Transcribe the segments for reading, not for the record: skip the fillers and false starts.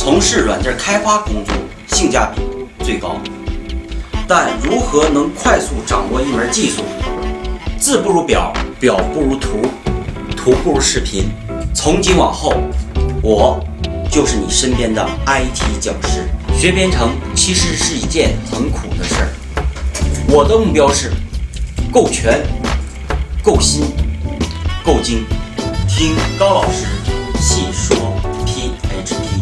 从事软件开发工作性价比最高。但如何能快速掌握一门技术？字不如表，表不如图，图不如视频。从今往后，我就是你身边的 IT 讲师。学编程其实是一件很苦的事儿。我的目标是够全、够新、够精。听高老师细说 PHP。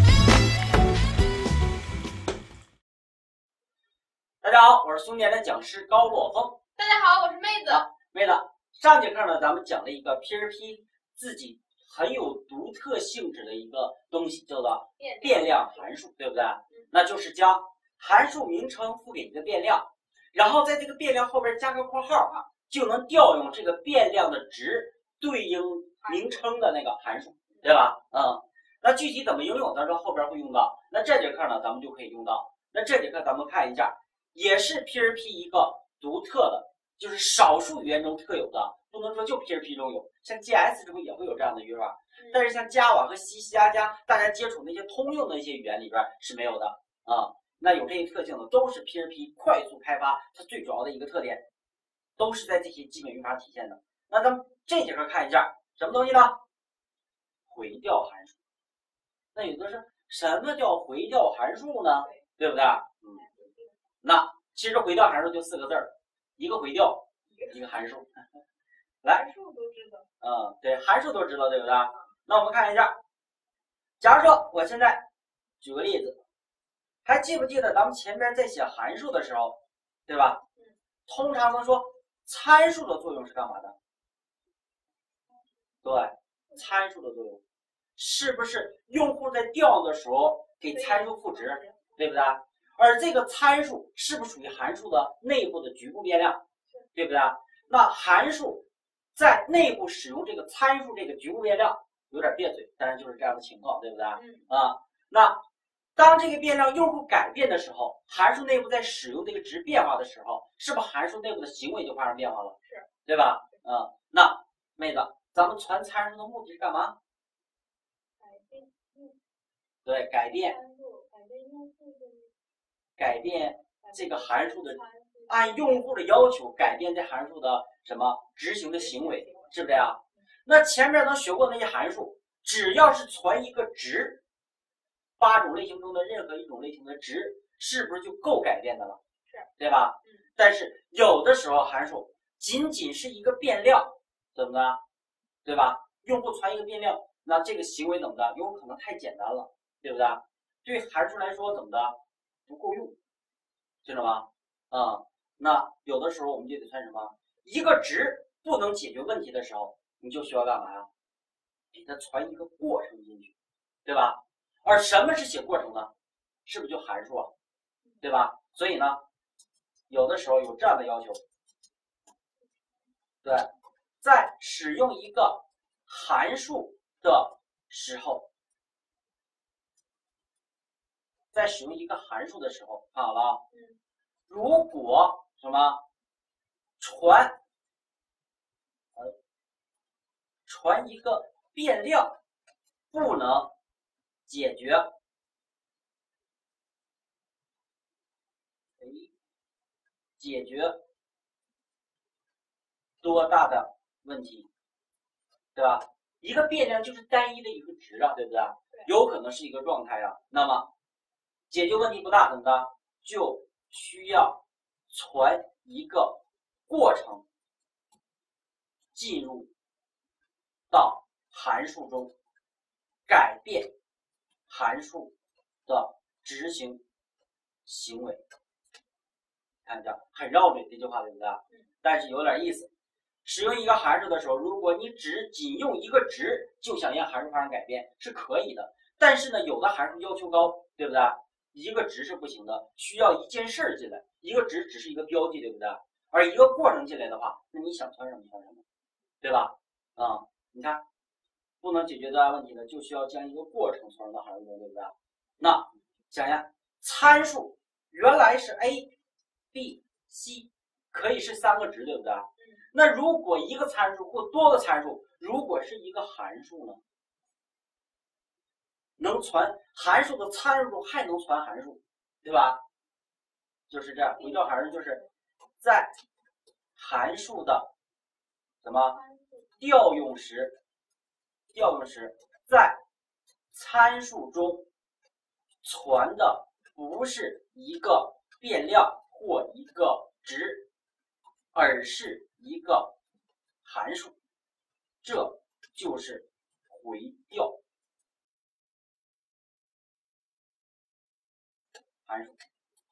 大家好，我是松年的讲师高洛峰。 大家好，我是妹子。 妹子，上节课呢，咱们讲了一个 PHP 自己很有独特性质的一个东西，叫做变量函数，对不对？那就是将函数名称赋给一个变量，然后在这个变量后边加个括号啊，就能调用这个变量的值对应名称的那个函数，对吧？那具体怎么应用，咱说后边会用到。那这节课呢，咱们就可以用到。那这节课咱们看一下，也是 PHP 一个独特的，就是少数语言中特有的，不能说就 PHP 中有，像 JS 中也会有这样的语法，但是像 Java 和 C++大家接触那些通用的一些语言里边是没有的啊。那有这些特性的都是 PHP 快速开发它最主要的一个特点，都是在这些基本语法体现的。那咱们这节课看一下什么东西呢？回调函数。那有的是什么叫回调函数呢？对不对？那其实回调函数就4个字儿，一个回调，一个函数。来， 函数都知道。 对，函数都知道，对不对？那我们看一下，假如说我现在举个例子，还记不记得咱们前边在写函数的时候，对吧？通常能说参数的作用是干嘛的？对，参数的作用是不是用户在调用的时候给参数赋值，对不对？而这个参数是不是属于函数的内部的局部变量，对不对？那函数在内部使用这个参数这个局部变量有点别嘴，但是就是这样的情况，对不对？那当这个变量用户改变的时候，函数内部在使用这个值变化的时候，是不是函数内部的行为就发生变化了？ 是， 对吧？那妹子，咱们传参数的目的是干嘛？对，改变这个函数的，按用户的要求改变这函数的什么执行的行为，是不是啊？那前面咱学过那些函数，只要是传一个值，8种类型中的任何一种类型的值，是不是就够改变的了？ 是， 对吧？但是有的时候函数仅仅是一个变量，怎么的？对吧？用户传一个变量，那这个行为怎么的？有可能太简单了，对不对？对函数来说怎么的？不够用，知道吗？那有的时候我们就得算什么？一个值不能解决问题的时候，你就需要干嘛呀？给它传一个过程进去，对吧？而什么是写过程呢？是不是就函数啊？对吧？所以呢，有的时候有这样的要求，对，在使用一个函数的时候，看好了啊，如果什么传一个变量不能解决多大的问题，对吧？一个变量就是单一的一个值啊，对不对？有可能是一个状态啊。那么解决问题不大，怎么的？就需要传一个过程进入到函数中，改变函数的执行行为。看一下，很绕嘴这句话，对不对？但是有点意思。使用一个函数的时候，如果你仅用一个值就想让函数发生改变，是可以的。但是呢，有的函数要求高，对不对？一个值是不行的，需要一件事进来，一个值只是一个标记，对不对？而一个过程进来的话，那你想传什么传什么，对吧？你看，不能解决多大问题的，就需要将一个过程传到函数中，对不对？那想想，参数原来是 A、B、C， 可以是3个值，对不对？那如果一个参数或多个参数，如果是一个函数呢？ 能传函数的参数中还能传函数，对吧？就是这样，回调函数就是在函数的什么调用时，在参数中传的不是一个变量或一个值，而是一个函数，这就是回调函数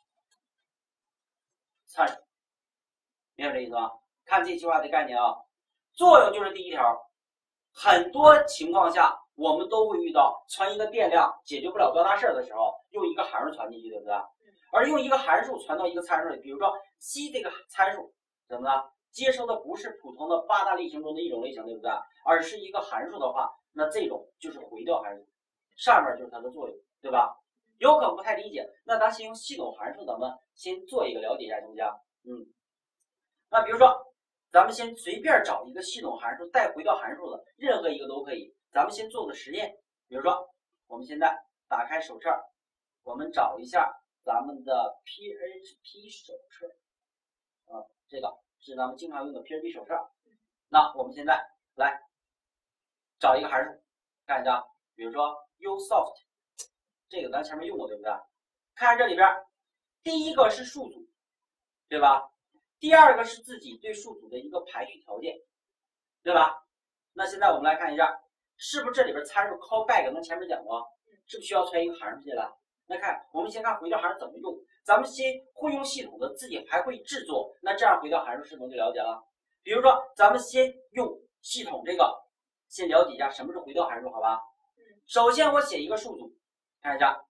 参数，明白这意思吗？看这句话的概念啊，作用就是第一条，很多情况下我们都会遇到传一个变量解决不了多大事的时候，用一个函数传进去，对不对？而用一个函数传到一个参数里，比如说 C 这个参数怎么呢？接收的不是普通的8大类型中的一种类型，对不对？而是一个函数的话，那这种就是回调函数，上面就是它的作用，对吧？有可能不太理解，那咱先用系统函数，咱们先做一个了解一下，行不行？那比如说，咱们先随便找一个系统函数带回调函数的，任何一个都可以。咱们先做个实验，比如说，我们现在打开手册，我们找一下咱们的 PHP 手册，这个是咱们经常用的 PHP 手册。那我们现在来找一个函数，看一下，比如说 usoft， 这个咱前面用过，对不对？看这里边，第一个是数组，对吧？第二个是自己对数组的一个排序条件，对吧？那现在我们来看一下，是不是这里边参数 callback 咱前面讲过，是不是需要传一个函数进来？那看，我们先看回调函数怎么用。咱们先会用系统的，自己还会制作，那这样回调函数是不是就了解了？比如说，咱们先用系统这个，先了解一下什么是回调函数，好吧？首先我写一个数组，看一下，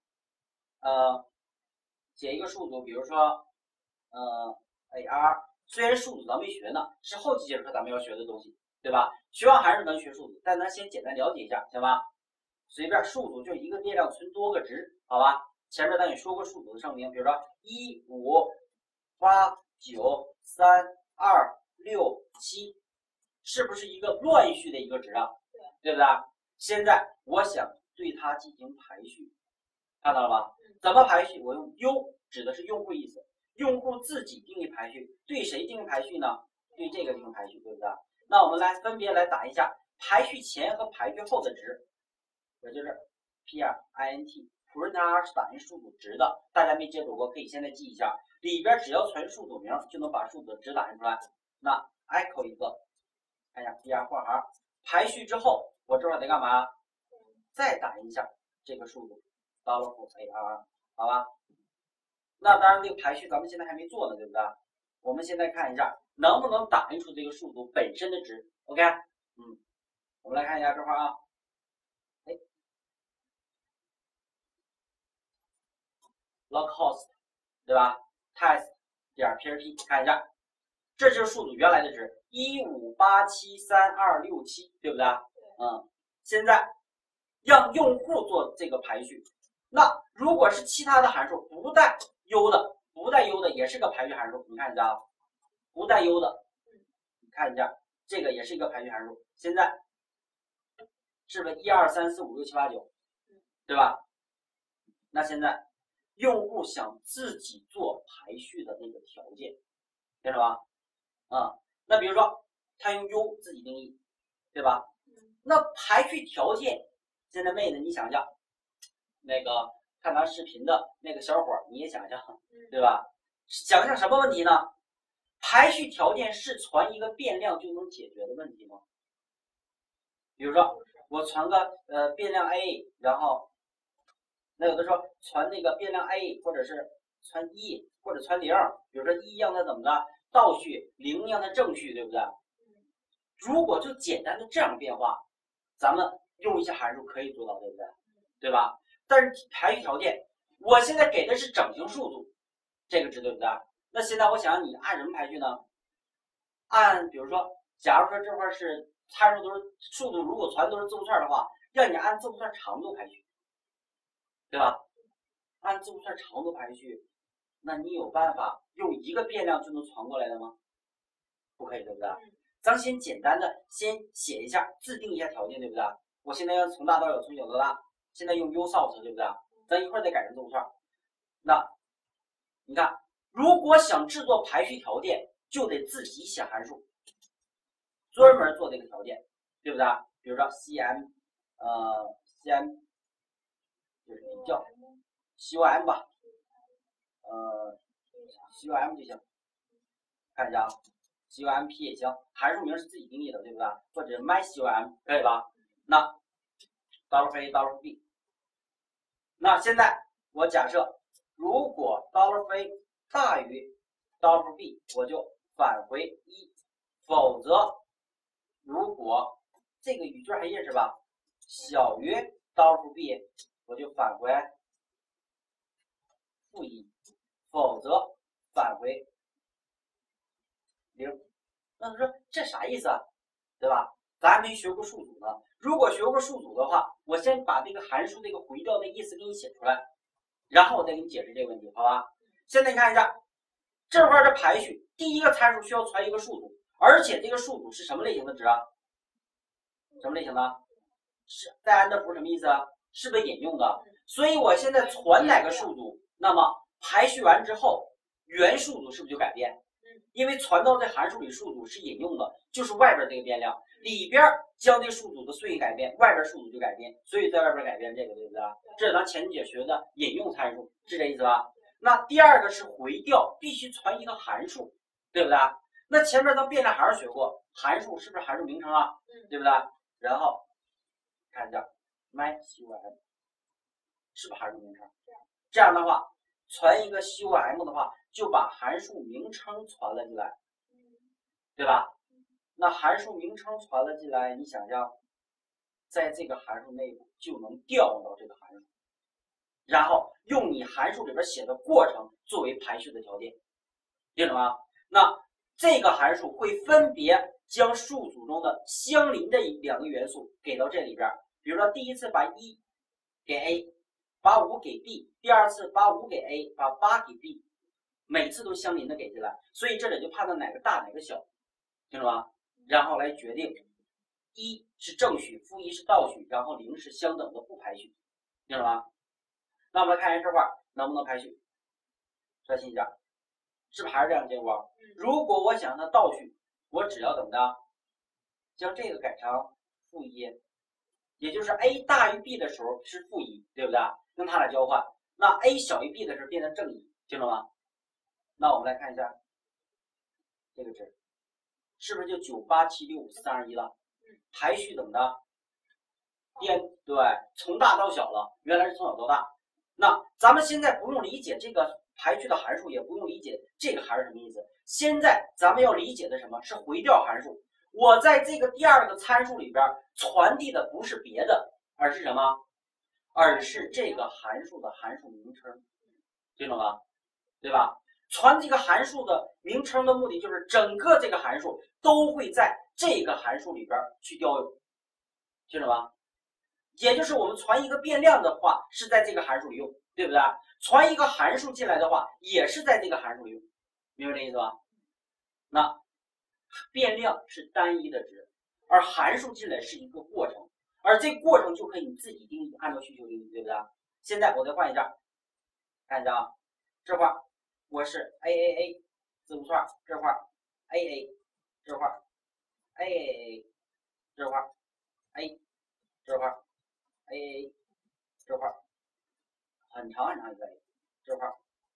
写一个数组，比如说AR， 虽然数组咱没学呢，是后期节课咱们要学的东西，对吧？学完还是能学数组，但咱先简单了解一下，行吧？随便数组就一个变量存多个值，好吧？前面咱也说过数组的证明，比如说1、5、8、9、3、2、6、7，是不是一个乱序的一个值啊？对不对？现在我想对它进行排序，看到了吗？怎么排序？我用 U 指的是用户意思。用户自己定义排序，对谁定义排序呢？对这个定义排序，对不对？那我们来分别来打一下排序前和排序后的值，也就是 print print r 是打印数组值的，大家没接触过可以现在记一下，里边只要传数组名就能把数组值打印出来。那 echo 一个，看一下 br 括号，排序之后我这会儿得干嘛？再打印一下这个数组 $ar， 好吧？那当然，这个排序咱们现在还没做呢，对不对？我们现在看一下能不能打印出这个数组本身的值。OK， 我们来看一下这块啊，localhost， 对吧 ？test 点 php， 看一下，这就是数组原来的值1587326，对不对？现在让用户做这个排序。那如果是其他的函数不带 U 的也是个排序函数，你看一下啊，不带 U 的，你看一下，这个也是一个排序函数。现在是不是1、2、3、4、5、6、7、8、9，对吧？那现在用户想自己做排序的那个条件，听着吧？那比如说他用 U 自己定义，对吧？那排序条件，现在妹子你想想，那个看咱视频的那个小伙你也想想，对吧？想想什么问题呢？排序条件是传一个变量就能解决的问题吗？比如说我传个变量 a， 然后那有的说传那个变量 a， 或者是传1或者传0，比如说1让它怎么的倒序，0让它正序，对不对？如果就简单的这样变化，咱们用一些函数可以做到，对不对？对吧？但是排序条件，我现在给的是整形数组这个值，对不对？那现在我想让你按什么排序呢？按比如说，假如说这块是参数都是数组，如果传都是字符串的话，让你按字符串长度排序，对吧？按字符串长度排序，那你有办法用一个变量就能传过来的吗？不可以，对不对？咱先简单的先写一下，自定一下条件，对不对？我现在要从大到小，从小到大， 现在用 usort 对不对？咱一会儿再改成字符串。那你看，如果想制作排序条件，就得自己写函数，专门做这个条件，对不对？比如说 cm 就是比较 com 吧，com 就行。看一下啊 ，comp 也行，函数名是自己定义的，对不对？或者 mycom 可以吧？那$a$b，那现在我假设，如果$a大于$b，我就返回1，否则如果这个语句还认识吧，小于$b，我就返回-1，否则返回0。那他说这啥意思啊？对吧？咱还没学过数组呢。如果学过数组的话，我先把这个函数这个回调的意思给你写出来，然后我再给你解释这个问题，好吧？现在你看一下这块的排序，第一个参数需要传一个数组，而且这个数组是什么类型的值啊？什么类型的？是带 and 符什么意思啊？是不是引用的？所以我现在传哪个数组，那么排序完之后，原数组是不是就改变？因为传到这函数里数组是引用的，就是外边这个变量，里边将这数组的顺序改变，外边数组就改变，所以在外边改变这个，对不对？这是咱前节学的引用参数，是这意思吧？那第二个是回调，必须传一个函数，对不对？那前面咱变量函数学过，函数是不是函数名称啊？对不对？然后看一下 mycom 是不是函数名称？这样的话，传一个 com 的话，就把函数名称传了进来，对吧？那函数名称传了进来，你想想，在这个函数内部就能调用到这个函数，然后用你函数里边写的过程作为排序的条件，听懂吗？那这个函数会分别将数组中的相邻的两个元素给到这里边，比如说第一次把1给 A， 把5给 B， 第二次把5给 A， 把8给 B， 每次都相邻的给进来，所以这里就判断哪个大哪个小，听懂吗？然后来决定1是正序，负1是倒序，然后0是相等的不排序，听懂吗？那我们来看一下这块能不能排序，刷新一下，是不是还是这样结果？如果我想它倒序，我只要怎么着，将这个改成负1，也就是 A 大于 B 的时候是负1，对不对？跟它俩交换，那 A 小于 B 的时候变成正1，听懂吗？那我们来看一下这个值，是不是就987654321了？排序怎么的？对，从大到小了，原来是从小到大。那咱们现在不用理解这个排序的函数，也不用理解这个函数什么意思。现在咱们要理解的什么是回调函数？我在这个第二个参数里边传递的不是别的，而是什么？而是这个函数的函数名称，听懂吗？对吧？传这个函数的名称的目的就是整个这个函数都会在这个函数里边去调用，听懂吗？也就是我们传一个变量的话是在这个函数里用，对不对？传一个函数进来的话也是在这个函数里用，明白这意思吧？那变量是单一的值，而函数进来是一个过程，而这过程就可以你自己定义，按照需求定义，对不对？现在我再换一下，看一下啊，这块我是 AAA 字符串，这块 AA， 这块 AAA， 这块 A， 这块 AA， 这块很长很长一个 A， 这块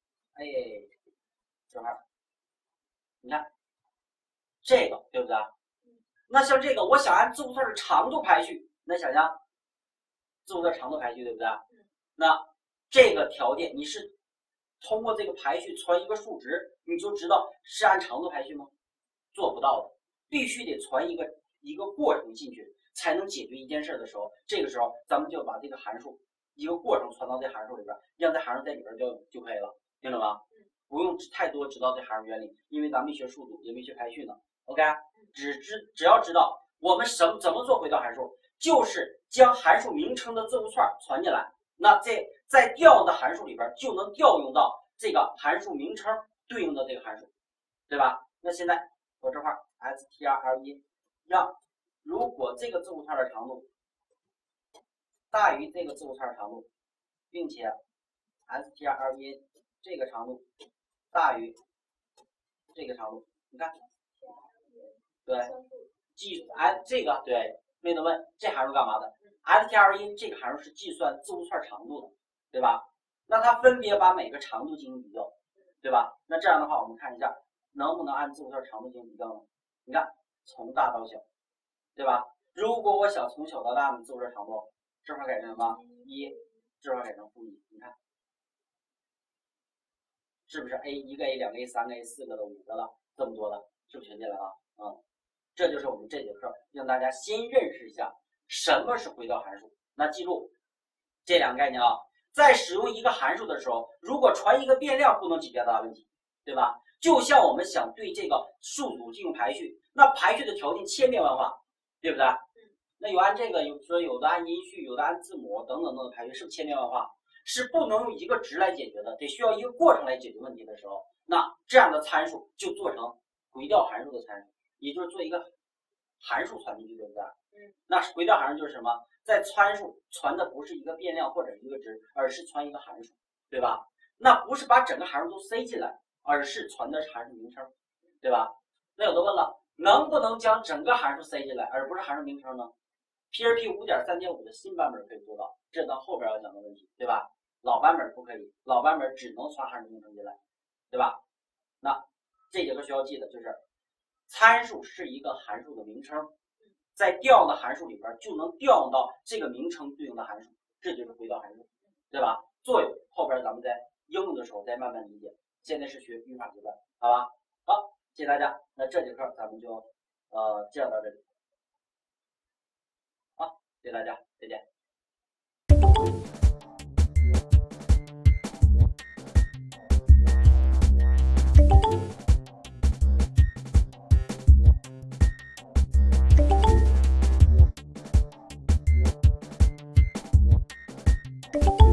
AA， 这块，你看这个对不对？那像这个我想按字符串的长度排序，那想想字符串长度排序对不对？那这个条件你是通过这个排序传一个数值，你就知道是按长度排序吗？做不到的，必须得传一个过程进去，才能解决一件事的时候，这个时候咱们就把这个函数一个过程传到这函数里边，让这函数在里边就可以了，听懂吗？不用太多知道这函数原理，因为咱没学数组，也没学排序呢。OK， 只要知道我们怎么做回调函数，就是将函数名称的字符串传进来，那在调用的函数里边就能调用到这个函数名称对应的这个函数，对吧？那现在我这块 strlen 让如果这个字符串的长度大于这个字符串长度，并且 str1 这个长度大于这个长度，你看，对，这个对，妹子问这函数干嘛的 ？str1 这个函数是计算字符串长度的，对吧？那它分别把每个长度进行比较，对吧？那这样的话，我们看一下能不能按字符串长度进行比较呢？你看，从大到小，对吧？如果我想从小到大的字符串长度，这块改成什么？1，这块改成-1，你看，是不是 A 1个 A 2个 A 3个 A 4个的5个了，这么多了，是不是全进来了？这就是我们这节课让大家先认识一下什么是回调函数。那记住这两个概念啊，在使用一个函数的时候，如果传一个变量不能解决大问题，对吧？就像我们想对这个数组进行排序，那排序的条件千变万化，对不对？那有按这个，有的按音序，有的按字母等等的排序，是不是千变万化？是不能用一个值来解决的，得需要一个过程来解决问题的时候，那这样的参数就做成回调函数的参数，也就是做一个函数传进去，对不对？那回调函数就是什么？在参数传的不是一个变量或者一个值，而是传一个函数，对吧？那不是把整个函数都塞进来，而是传的是函数名称，对吧？那有的问了，能不能将整个函数塞进来，而不是函数名称呢？PHP 5.3.5 的新版本可以做到，这到后边要讲的问题，对吧？老版本不可以，老版本只能传函数名称进来，对吧？那这节课需要记得就是，参数是一个函数的名称，在调用的函数里边就能调用到这个名称对应的函数，这就是回调函数，对吧？作用后边咱们在应用的时候再慢慢理解，现在是学语法阶段，好吧？好，谢谢大家。那这节课咱们就介绍到这里。好，谢谢大家，再见。 you